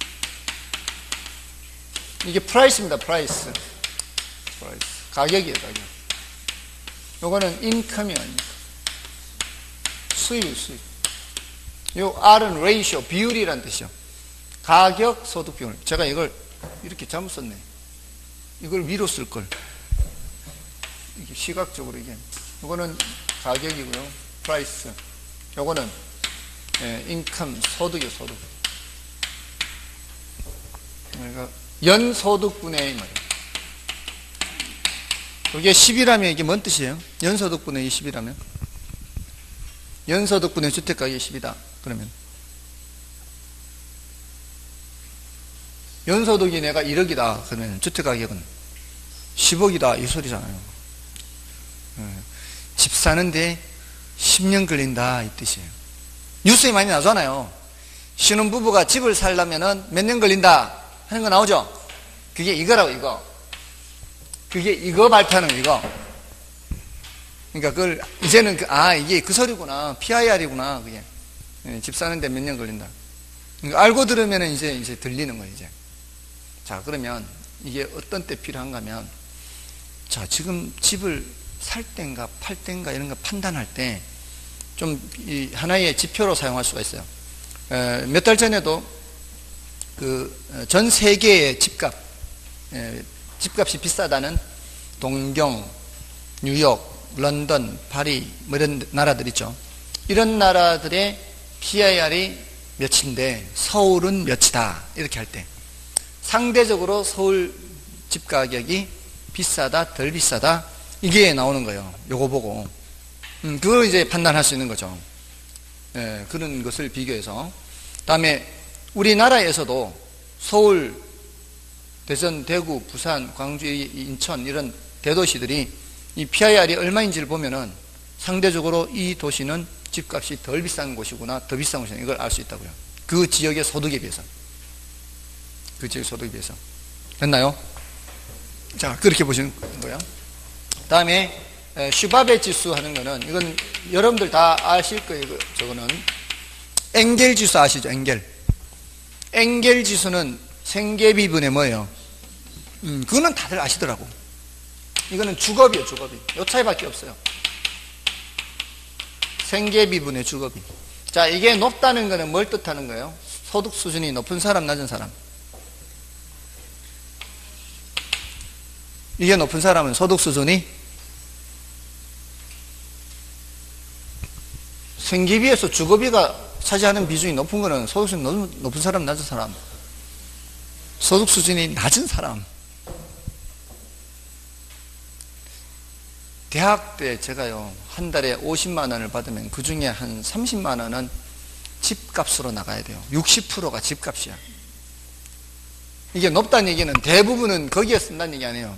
이게 프라이스입니다. 프라이스. 프라이스. 가격이에요. 가격. 요거는 인컴이에요. 수입, 수입. 요 R은 레이쇼, 비율이라는 뜻이요. 가격, 소득 비율. 제가 이걸 이렇게 잘못 썼네. 이걸 위로 쓸 걸. 이게 시각적으로 이게. 요거는 가격이고요. 프라이스. 요거는 예, 인컴, 소득이요, 소득. 그러니까 연소득분의 말이에요. 이게 십이라면 이게 뭔 뜻이에요? 연소득분의 십이라면? 연소득분의 주택가격이 십이다. 그러면 연소득이 내가 일억이다. 그러면 주택가격은 십억이다. 이 소리잖아요. 집 사는데 십 년 걸린다. 이 뜻이에요. 뉴스에 많이 나오잖아요. 신혼부부가 집을 살려면 몇 년 걸린다 하는 거 나오죠? 그게 이거라고, 이거. 그게 이거 발표하는 거, 이거. 그러니까 그걸, 이제는, 그, 아, 이게 그 소리구나. 피아이알이구나, 그게. 예, 집 사는데 몇 년 걸린다. 그러니까 알고 들으면 이제, 이제 들리는 거예요, 이제. 자, 그러면 이게 어떤 때 필요한가 하면, 자, 지금 집을 살 땐가 팔 땐가 이런 거 판단할 때, 좀, 이 하나의 지표로 사용할 수가 있어요. 몇 달 전에도 그 전 세계의 집값, 에, 집값이 비싸다는 동경, 뉴욕, 뉴욕, 런던, 파리 뭐 이런 나라들 있죠. 이런 나라들의 피아이알이 몇인데 서울은 몇이다 이렇게 할 때 상대적으로 서울 집 가격이 비싸다 덜 비싸다 이게 나오는 거예요. 요거 보고 음, 그걸 이제 판단할 수 있는 거죠. 예, 그런 것을 비교해서 다음에 우리나라에서도 서울, 대전, 대구, 부산, 광주, 인천 이런 대도시들이 이 피아이알이 얼마인지를 보면은 상대적으로 이 도시는 집값이 덜 비싼 곳이구나 더 비싼 곳이구나 이걸 알 수 있다고요. 그 지역의 소득에 비해서 그 지역의 소득에 비해서 됐나요? 자 그렇게 보시는 거예요. 다음에 슈바베 지수 하는 거는 이건 여러분들 다 아실 거예요. 저거는 엥겔 지수 아시죠? 엥겔 엥겔 지수는 생계비분의 뭐예요? 음, 그거는 다들 아시더라고. 이거는 주거비예요. 주거비 요 차이밖에 없어요. 생계비분의 주거비. 자 이게 높다는 거는 뭘 뜻하는 거예요? 소득 수준이 높은 사람 낮은 사람. 이게 높은 사람은 소득 수준이 생계비에서 주거비가 차지하는 비중이 높은 거는 소득 수준이 높은 사람 낮은 사람. 소득 수준이 낮은 사람. 대학 때 제가요 한 달에 오십만 원을 받으면 그 중에 한 삼십만 원은 집값으로 나가야 돼요. 육십 퍼센트가 집값이야. 이게 높다는 얘기는 대부분은 거기에 쓴다는 얘기 아니에요.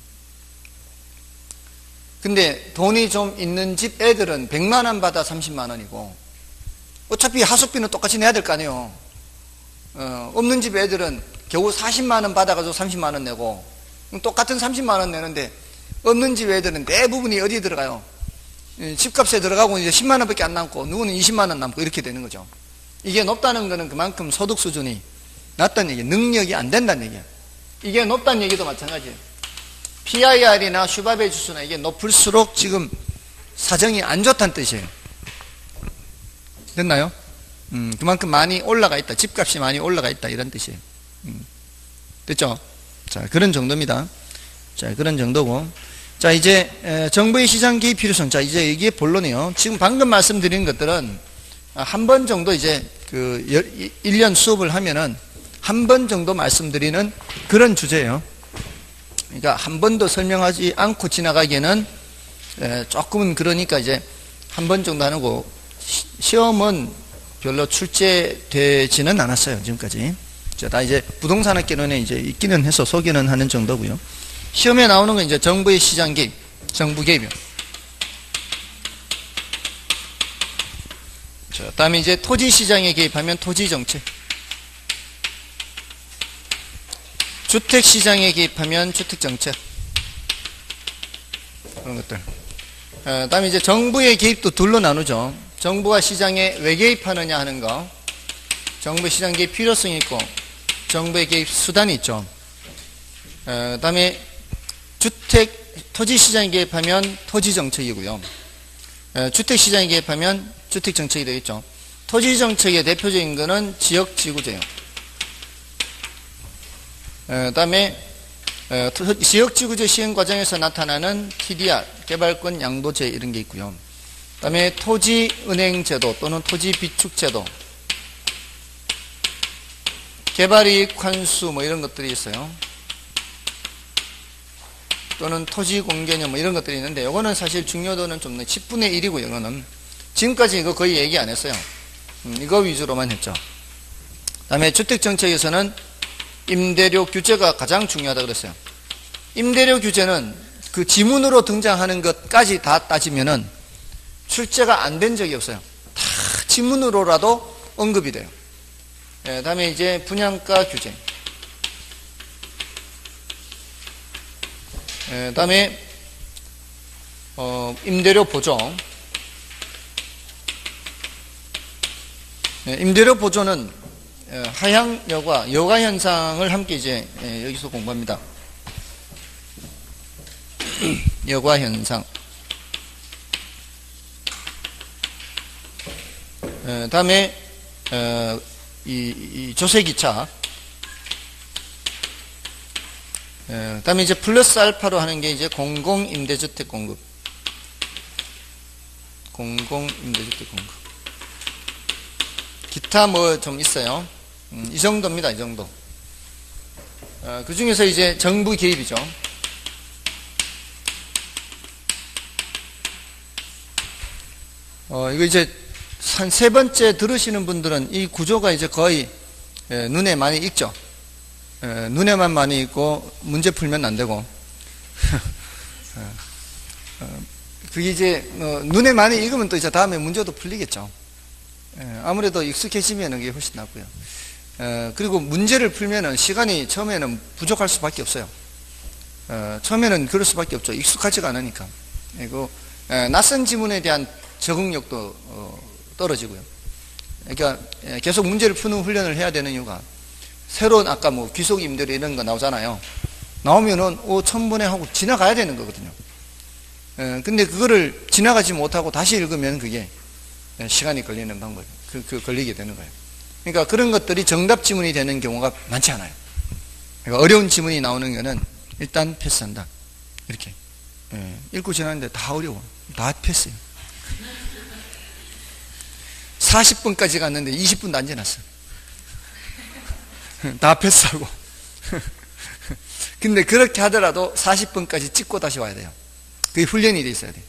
근데 돈이 좀 있는 집 애들은 백만 원 받아 삼십만 원이고 어차피 하숙비는 똑같이 내야 될 거 아니에요. 어, 없는 집 애들은 겨우 사십만 원 받아가지고 삼십만 원 내고 똑같은 삼십만 원 내는데 없는 집 애들은 대부분이 어디에 들어가요? 집값에 들어가고 이제 십만 원밖에 안 남고 누구는 이십만 원 남고 이렇게 되는 거죠. 이게 높다는 거는 그만큼 소득 수준이 낮다는 얘기예요. 능력이 안 된다는 얘기예요. 이게 높다는 얘기도 마찬가지예요. 피아이알이나 슈바베 지수나 이게 높을수록 지금 사정이 안 좋다는 뜻이에요. 됐나요? 음, 그만큼 많이 올라가 있다. 집값이 많이 올라가 있다. 이런 뜻이에요. 음, 됐죠? 자, 그런 정도입니다. 자, 그런 정도고. 자, 이제 정부의 시장 개입 필요성. 자, 이제 이게 본론이에요. 지금 방금 말씀드린 것들은 한 번 정도 이제 그 일 년 수업을 하면은 한 번 정도 말씀드리는 그런 주제예요. 그러니까 한 번도 설명하지 않고 지나가기에는 조금은 그러니까 이제 한 번 정도 하는 거 시험은 별로 출제되지는 않았어요. 지금까지. 자, 다 이제 부동산학개론에 이제 있기는 해서 소개는 하는 정도고요. 시험에 나오는 건 이제 정부의 시장 개입, 정부 개입이요. 자, 다음에 이제 토지 시장에 개입하면 토지 정책. 주택 시장에 개입하면 주택 정책. 그런 것들. 어, 다음에 이제 정부의 개입도 둘로 나누죠. 정부가 시장에 왜 개입하느냐 하는 거. 정부의 시장 개입 필요성이 있고, 정부의 개입 수단이 있죠. 어, 다음에 주택, 토지 시장에 개입하면 토지 정책이고요. 어, 주택 시장에 개입하면 주택 정책이 되겠죠. 토지 정책의 대표적인 거는 지역 지구제요. 어, 다음에 어, 지역 지구제 시행 과정에서 나타나는 티디알, 개발권 양도제 이런 게 있고요. 다음에 토지 은행 제도 또는 토지 비축 제도, 개발이익 환수 뭐 이런 것들이 있어요. 또는 토지 공개념 뭐 이런 것들이 있는데 이거는 사실 중요도는 좀 십분의 일이고요. 이거는 지금까지 이거 거의 얘기 안 했어요. 음, 이거 위주로만 했죠. 다음에 주택정책에서는 임대료 규제가 가장 중요하다고 그랬어요. 임대료 규제는 그 지문으로 등장하는 것까지 다 따지면은 출제가 안 된 적이 없어요. 다 지문으로라도 언급이 돼요. 예, 다음에 이제 분양가 규제. 예, 다음에 어, 임대료 보조. 예, 임대료 보조는 예, 하향 여과, 여가 현상을 함께 이제 예, 여기서 공부합니다. 여과 현상. 예, 다음에 어, 이, 이 조세기차. 예, 다음에 이제 플러스 알파로 하는 게 이제 공공임대주택 공급. 공공임대주택 공급. 기타 뭐 좀 있어요. 음, 이 정도입니다. 이 정도. 어, 그 중에서 이제 정부 개입이죠. 어, 이거 이제 한 세 번째 들으시는 분들은 이 구조가 이제 거의 에, 눈에 많이 익죠. 에, 눈에만 많이 익고 문제 풀면 안 되고. 어, 어, 그게 이제 어, 눈에 많이 익으면 또 이제 다음에 문제도 풀리겠죠. 에, 아무래도 익숙해지면 그게 훨씬 낫고요. 에, 그리고 문제를 풀면은 시간이 처음에는 부족할 수밖에 없어요. 어, 처음에는 그럴 수밖에 없죠. 익숙하지가 않으니까. 그리고 에, 낯선 지문에 대한 적응력도 어, 떨어지고요. 그러니까 계속 문제를 푸는 훈련을 해야 되는 이유가 새로운 아까 뭐 귀속 임대료 이런 거 나오잖아요. 나오면은 오 천번에 하고 지나가야 되는 거거든요. 에, 근데 그거를 지나가지 못하고 다시 읽으면 그게 시간이 걸리는 방법, 그, 그 걸리게 되는 거예요. 그러니까 그런 것들이 정답 지문이 되는 경우가 많지 않아요. 그러니까 어려운 지문이 나오는 거는 일단 패스한다. 이렇게 에, 읽고 지나는데 다 어려워, 다 패스해요. 사십 분까지 갔는데 이십 분도 안 지났어. 다 패스하고. 근데 그렇게 하더라도 사십 분까지 찍고 다시 와야 돼요. 그게 훈련이 돼 있어야 돼요.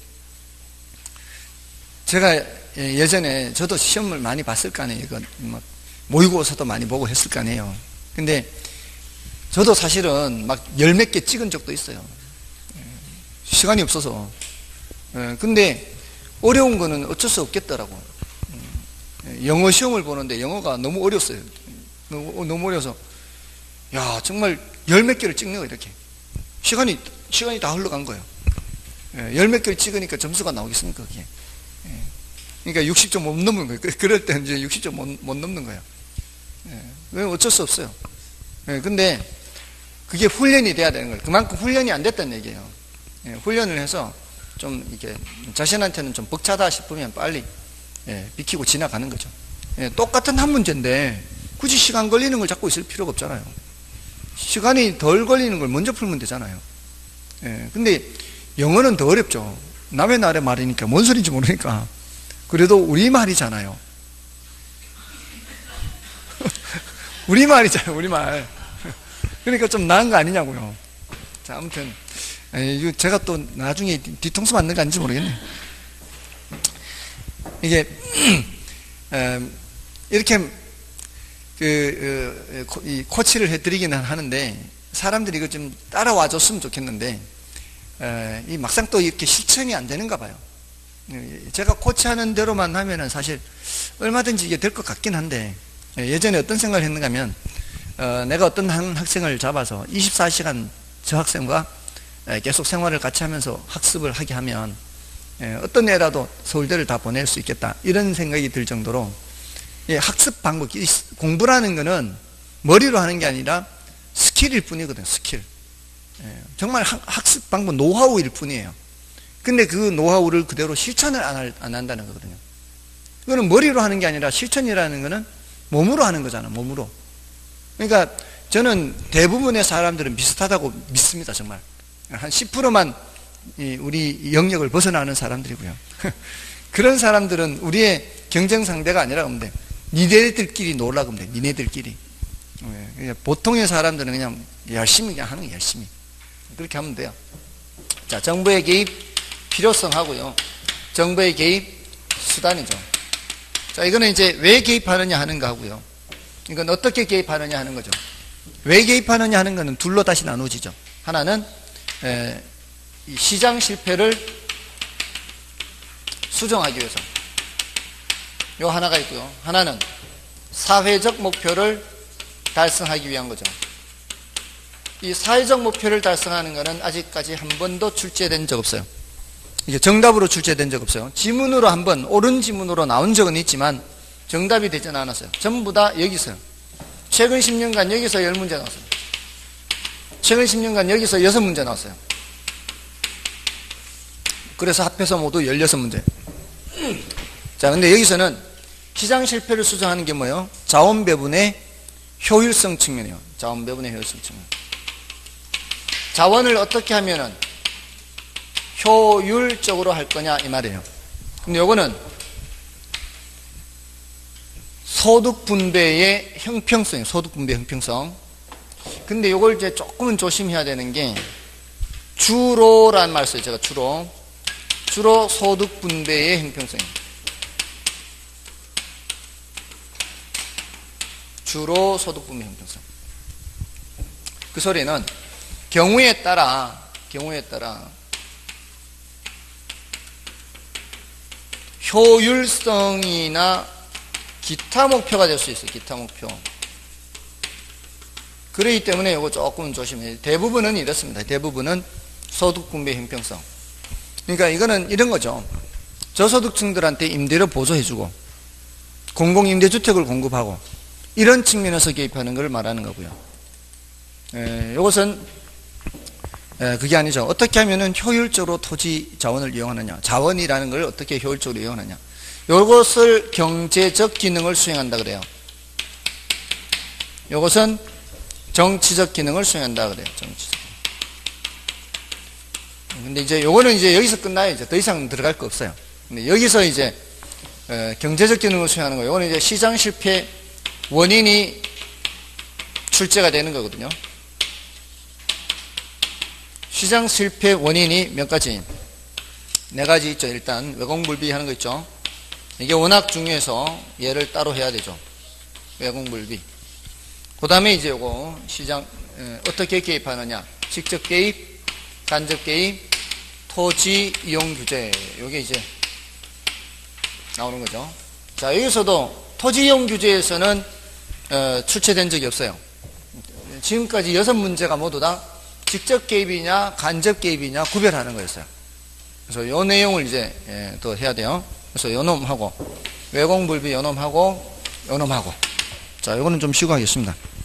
제가 예전에 저도 시험을 많이 봤을 거 아니에요. 이거 막 모의고사도 많이 보고 했을 거 아니에요. 근데 저도 사실은 막 열 몇 개 찍은 적도 있어요. 시간이 없어서. 근데 어려운 거는 어쩔 수 없겠더라고. 영어 시험을 보는데 영어가 너무 어렸어요. 너무, 너무 어려서 야 정말 열 몇 개를 찍네요. 이렇게 시간이 시간이 다 흘러간 거예요. 열 몇 개를 찍으니까 점수가 나오겠습니까? 그게. 그러니까 육십 점 못 넘는 거예요. 그럴 때는 이제 육십 점 못, 못 넘는 거예요. 왜 어쩔 수 없어요. 근데 그게 훈련이 돼야 되는 거예요. 그만큼 훈련이 안 됐다는 얘기예요. 훈련을 해서 좀 이렇게 자신한테는 좀 벅차다 싶으면 빨리 예, 비키고 지나가는 거죠. 예, 똑같은 한 문제인데 굳이 시간 걸리는 걸 잡고 있을 필요가 없잖아요. 시간이 덜 걸리는 걸 먼저 풀면 되잖아요. 예, 근데 영어는 더 어렵죠. 남의 나라의 말이니까 뭔 소리인지 모르니까. 그래도 우리말이잖아요. 우리말이잖아요. 우리말. 그러니까 좀 나은 거 아니냐고요. 자, 아무튼 예, 제가 또 나중에 뒤통수 맞는 거 아닌지 모르겠네. 이게 이렇게 그 이 코치를 해드리기는 하는데 사람들이 이거 좀 따라와 줬으면 좋겠는데 이 막상 또 이렇게 실천이 안 되는가 봐요. 제가 코치하는 대로만 하면은 사실 얼마든지 이게 될 것 같긴 한데 예전에 어떤 생각을 했는가 하면 내가 어떤 한 학생을 잡아서 이십사 시간 저 학생과 계속 생활을 같이 하면서 학습을 하게 하면 어떤 애라도 서울대를 다 보낼 수 있겠다 이런 생각이 들 정도로 학습 방법, 공부라는 거는 머리로 하는 게 아니라 스킬일 뿐이거든요. 스킬. 정말 학습 방법, 노하우일 뿐이에요. 근데 그 노하우를 그대로 실천을 안, 할, 안 한다는 거거든요. 그거는 머리로 하는 게 아니라 실천이라는 거는 몸으로 하는 거잖아. 몸으로. 그러니까 저는 대부분의 사람들은 비슷하다고 믿습니다. 정말 한 십 퍼센트만 우리 영역을 벗어나는 사람들이고요. 그런 사람들은 우리의 경쟁 상대가 아니라 하면 돼. 니네들끼리 놀라고 하면 돼. 니네들끼리. 보통의 사람들은 그냥 열심히 그냥 하는 거 열심히. 그렇게 하면 돼요. 자, 정부의 개입 필요성 하고요. 정부의 개입 수단이죠. 자, 이거는 이제 왜 개입하느냐 하는 거 하고요. 이건 어떻게 개입하느냐 하는 거죠. 왜 개입하느냐 하는 거는 둘로 다시 나누어지죠. 하나는 에, 이 시장 실패를 수정하기 위해서 요 하나가 있고요. 하나는 사회적 목표를 달성하기 위한 거죠. 이 사회적 목표를 달성하는 것은 아직까지 한 번도 출제된 적 없어요. 이게 정답으로 출제된 적 없어요. 지문으로 한 번, 옳은 지문으로 나온 적은 있지만 정답이 되지는 않았어요. 전부 다 여기서요. 최근 십 년간 여기서 열 문제 나왔어요. 최근 십 년간 여기서 여섯 문제 나왔어요. 그래서 합해서 모두 열여섯 문제. 자, 근데 여기서는 시장 실패를 수정하는 게 뭐예요? 자원 배분의 효율성 측면이에요. 자원 배분의 효율성 측면. 자원을 어떻게 하면은 효율적으로 할 거냐 이 말이에요. 근데 요거는 소득 분배의 형평성, 소득 분배 형평성. 근데 요걸 이제 조금은 조심해야 되는 게, 주로란 말 써요. 제가 주로. 주로 소득 분배의 형평성입니다. 주로 소득 분배 형평성. 그 소리는 경우에 따라, 경우에 따라 효율성이나 기타 목표가 될 수 있어요. 기타 목표. 그렇기 때문에 이거 조금 조심해야 돼요. 대부분은 이렇습니다. 대부분은 소득 분배 형평성. 그러니까 이거는 이런 거죠. 저소득층들한테 임대료 보조해주고 공공임대주택을 공급하고 이런 측면에서 개입하는 걸 말하는 거고요. 에, 이것은 에, 그게 아니죠. 어떻게 하면은 효율적으로 토지 자원을 이용하느냐, 자원이라는 걸 어떻게 효율적으로 이용하느냐, 이것을 경제적 기능을 수행한다 그래요. 이것은 정치적 기능을 수행한다 그래요. 정치적. 근데 이제 요거는 이제 여기서 끝나요. 이제 더 이상 들어갈 거 없어요. 근데 여기서 이제 에, 경제적 기능을 수행하는 거예요. 요거는 이제 시장 실패 원인이 출제가 되는 거거든요. 시장 실패 원인이 몇 가지? 네 가지 있죠. 일단 외공불비 하는 거 있죠. 이게 워낙 중요해서 얘를 따로 해야 되죠. 외공불비. 그 다음에 이제 요거 시장 에, 어떻게 개입하느냐? 직접 개입, 간접 개입, 토지 이용 규제. 요게 이제 나오는 거죠. 자, 여기서도 토지 이용 규제에서는 어, 출제된 적이 없어요. 지금까지 여섯 문제가 모두 다 직접 개입이냐 간접 개입이냐 구별하는 거였어요. 그래서 요 내용을 이제 예, 또 해야 돼요. 그래서 요놈하고 외공불비 요놈하고 요놈하고. 자, 요거는 좀 쉬고 하겠습니다.